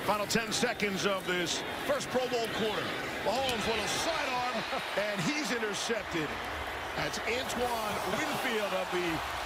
Final 10 seconds of this first Pro Bowl quarter. Mahomes, little sidearm, and he's intercepted. That's Antoine Winfield of the